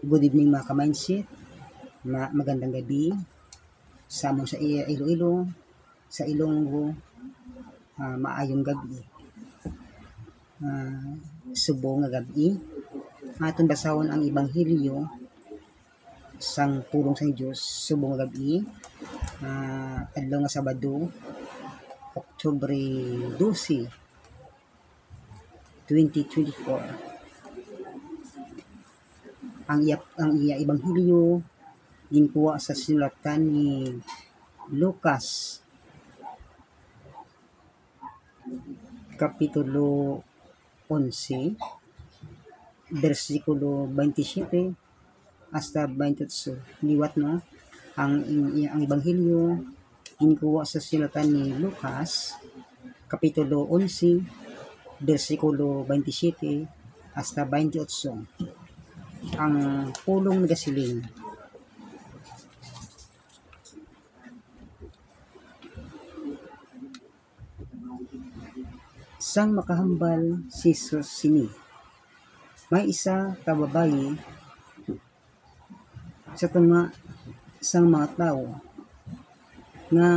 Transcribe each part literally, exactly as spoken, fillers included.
Good evening mga ka-mindset, ma magandang gabi sa among sa Iloilo, sa Ilonggo, uh, maayong gabi. Uh, subo nga gabi, aton basahon ang Ebanghelyo sang pulong sa Dios. Subo nga gabi, uh, adlaw nga Sabado, Oktubre twelve, twenty twenty-four. Ang iya ang iya Ebanghelyo ginkuha sa sinulatan ni Lucas kapitulo eleven bersikulo twenty-seven hasta twenty-eight. Liwat no, ang ang Ebanghelyo ginkuha sa sinulatan ni Lucas kapitulo eleven bersikulo twenty-seven hasta twenty-eight. Ang pulong nagasiling, sang makahambal si Jesus sini, may isa ka babayi sa tunga sang mga tao nga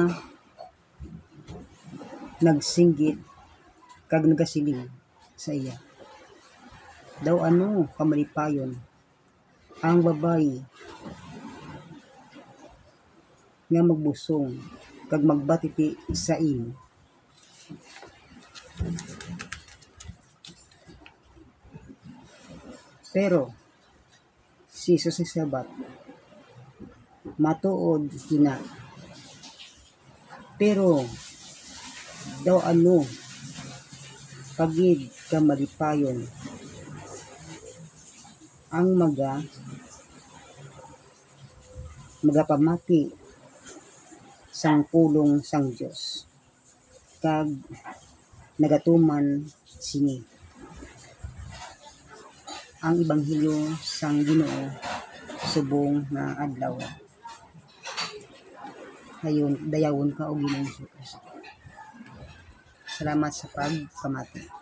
nagsinggit kag nagasiling sa iya. Daw ano kamalipayon ang babayi nga magbusong kag magbatiti sa imo. Pero si Jesus sabat, matuod hina. Pero daw ano pagid ka malipayon ang maga magapamati sang pulong sang Dios kag nagatuman sini. Ang Ebanghelyo sang Ginoo subong nga adlaw. Hayon dayawon ka og Ginoong Hesus. Salamat sa pagpamati.